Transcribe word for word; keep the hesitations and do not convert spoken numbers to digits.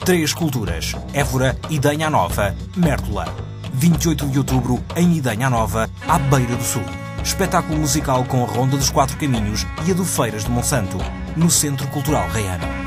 Três Culturas, Évora, Idenha Nova, Mértola. vinte e oito de outubro, em Idenha Nova, à Beira do Sul. Espetáculo musical com a Ronda dos Quatro Caminhos e a do Feiras de Monsanto, no Centro Cultural Raiana.